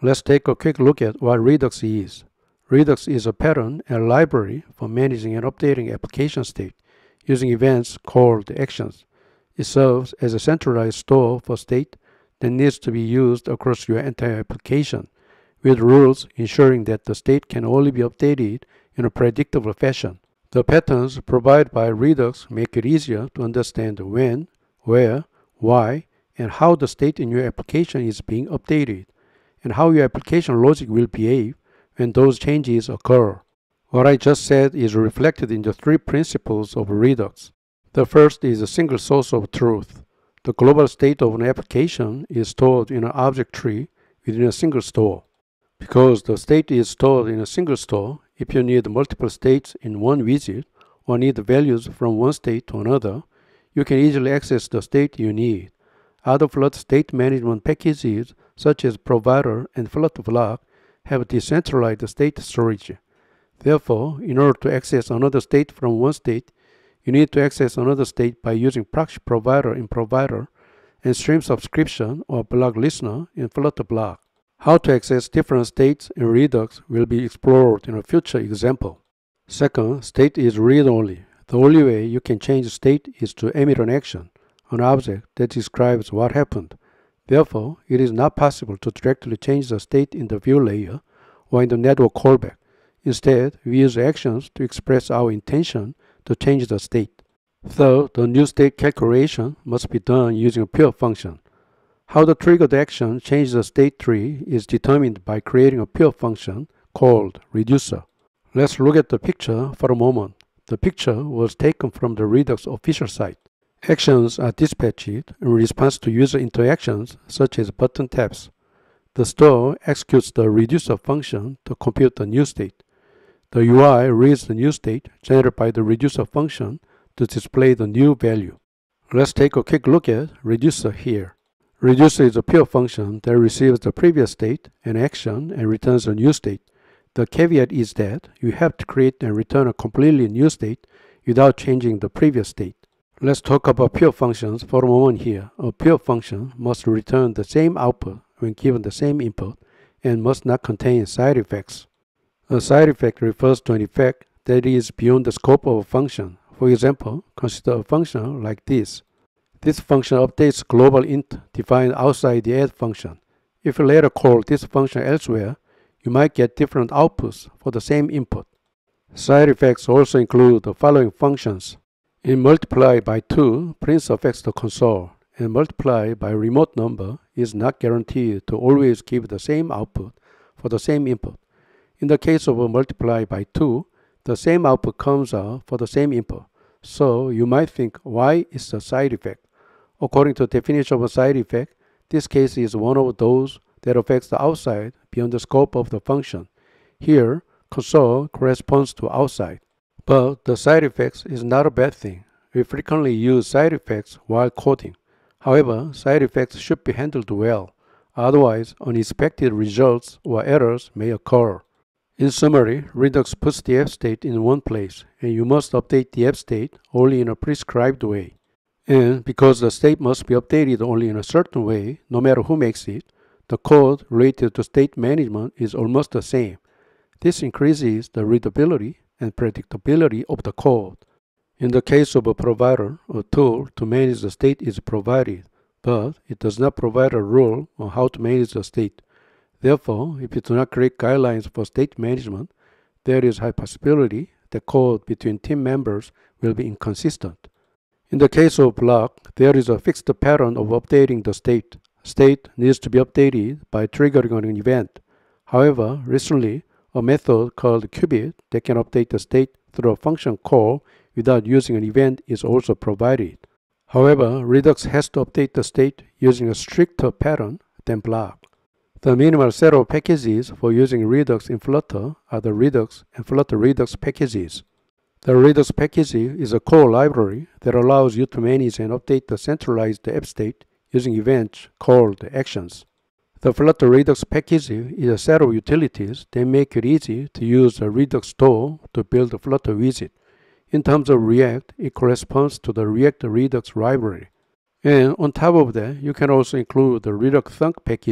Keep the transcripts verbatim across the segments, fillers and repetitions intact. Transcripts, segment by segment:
Let's take a quick look at what Redux is. Redux is a pattern and library for managing and updating application state using events called actions. It serves as a centralized store for state that needs to be used across your entire application, with rules ensuring that the state can only be updated in a predictable fashion. The patterns provided by Redux make it easier to understand when, where, why, and how the state in your application is being updated, and how your application logic will behave when those changes occur. What I just said is reflected in the three principles of Redux. The first is a single source of truth. The global state of an application is stored in an object tree within a single store. Because the state is stored in a single store, if you need multiple states in one widget or need values from one state to another, you can easily access the state you need. Other Flutter state management packages such as Provider and Flutter Block have decentralized state storage. Therefore, in order to access another state from one state, you need to access another state by using Proxy Provider in Provider and Stream Subscription or Block Listener in Flutter Block. How to access different states in Redux will be explored in a future example. Second, state is read-only. The only way you can change state is to emit an action, an object that describes what happened. Therefore, it is not possible to directly change the state in the view layer or in the network callback. Instead, we use actions to express our intention to change the state. Third, the new state calculation must be done using a pure function. How the triggered action changes the state tree is determined by creating a pure function called reducer. Let's look at the picture for a moment. The picture was taken from the Redux official site. Actions are dispatched in response to user interactions such as button taps. The store executes the reducer function to compute the new state. The U I reads the new state generated by the reducer function to display the new value. Let's take a quick look at reducer here. Reducer is a pure function that receives the previous state and action and returns a new state. The caveat is that you have to create and return a completely new state without changing the previous state. Let's talk about pure functions for a moment here. A pure function must return the same output when given the same input and must not contain side effects. A side effect refers to an effect that is beyond the scope of a function. For example, consider a function like this. This function updates global int defined outside the add function. If you later call this function elsewhere, you might get different outputs for the same input. Side effects also include the following functions. In multiply by two prints affects the console, and multiply by remote number is not guaranteed to always give the same output for the same input. In the case of a multiply by two, the same output comes out for the same input. So you might think, why is a side effect? According to the definition of a side effect, this case is one of those that affects the outside beyond the scope of the function. Here, console corresponds to outside. But the side effects is not a bad thing. We frequently use side effects while coding. However, side effects should be handled well. Otherwise, unexpected results or errors may occur. In summary, Redux puts the app state in one place, and you must update the app state only in a prescribed way. And because the state must be updated only in a certain way, no matter who makes it, the code related to state management is almost the same. This increases the readability and predictability of the code. In the case of a provider, a tool to manage the state is provided, but it does not provide a rule on how to manage the state. Therefore, if you do not create guidelines for state management, there is high possibility that code between team members will be inconsistent. In the case of block, there is a fixed pattern of updating the state. State needs to be updated by triggering an event. However, recently, a method called qubit that can update the state through a function call without using an event is also provided. However, Redux has to update the state using a stricter pattern than block. The minimal set of packages for using Redux in Flutter are the Redux and Flutter Redux packages. The Redux package is a core library that allows you to manage and update the centralized app state using events called actions. The Flutter Redux package is a set of utilities that make it easy to use the Redux store to build a Flutter widget. In terms of React, it corresponds to the React Redux library. And on top of that, you can also include the Redux Thunk package,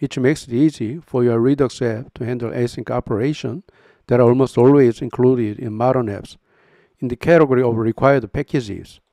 which makes it easy for your Redux app to handle async operations that are almost always included in modern apps. In the category of required packages,